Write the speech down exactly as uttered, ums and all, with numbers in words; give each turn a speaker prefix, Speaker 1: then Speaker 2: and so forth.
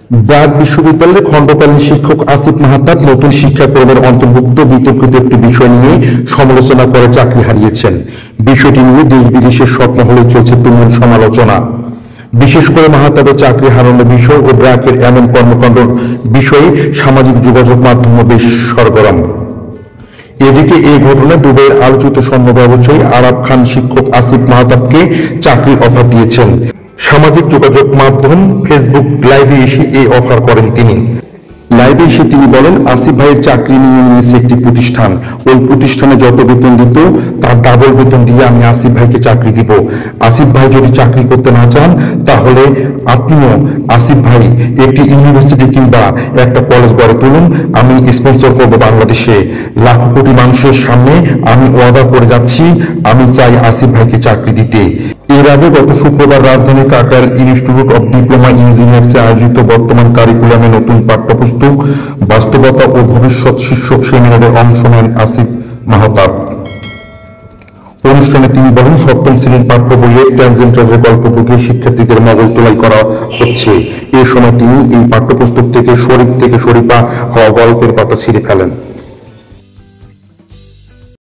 Speaker 1: ব্র্যাক বিশ্ববিদ্যালয়ের খণ্ডকালীন শিক্ষক আসিফ মাহতাব নতুন শিক্ষাক্রমের অন্তর্ভুক্ত বিতর্কিত একটি বিষয় নিয়ে সমালোচনা করে চাকরি হারিয়েছেন। বিষয়টি নিয়ে দেশ বিদেশের সব মহলে চলছে তুমুল সমালোচনা। বিশেষ করে মাহতাবের চাকরি হারানোর বিষয় ও ব্র্যাকের এমন কর্মকাণ্ডের বিষয়ে সামাজিক যোগাযোগ মাধ্যম বেশ সরগরম। এদিকে এই ঘটনায় দুবাইয়ের আলোচিত স্বর্ণ ব্যবসায়ী আরাব খান শিক্ষক আসিফ মাহতাবকে চাকরির অফার দিয়েছেন। সামাজিক যোগাযোগ মাধ্যম ফেসবুক লাইভে এসে এই অফার করেন তিনি। লাইভে এসে তিনি বলেন, আসিফ ভাইয়ের চাকরি নিয়ে নিয়েছে একটি প্রতিষ্ঠান, ওই প্রতিষ্ঠানে যত বেতন দিত তার ডাবল বেতন দিয়ে আমি আসিফ ভাইকে চাকরি দিব। আসিফ ভাই যদি চাকরি করতে না চান তাহলে আপনিও আসিফ ভাই একটি ইউনিভার্সিটি কিংবা একটা কলেজ গড়ে তুলুন, আমি স্পন্সর করব বাংলাদেশে। লাখো কোটি মানুষের সামনে আমি ওয়াদা করে যাচ্ছি, আমি চাই আসিফ ভাইকে চাকরি দিতে। এর আগে গত শুক্রবার রাজধানীর কাকরাইল ইনস্টিটিউট অব ডিপ্লোমা ইঞ্জিনিয়ার্সে আয়োজিত বর্তমান কারিকুলামে নতুন পাঠ্যপুস্তক বাস্তবতা ও ভবিষ্যৎ শীর্ষক সেমিনারে অংশ নেন আসিফ মাহতাব। অনুষ্ঠানে তিনি বলেন, সপ্তম শ্রেণীর পাঠ্য বইয়ে ট্রান্সজেন্ডারের গল্প ঢুকিয়ে শিক্ষার্থীদের মগজ ধোলাই করা হচ্ছে। এ সময় তিনি এই পাঠ্যপুস্তক থেকে শরীফ থেকে শরীফা হওয়া গল্পের পাতা ছিঁড়ে ফেলেন।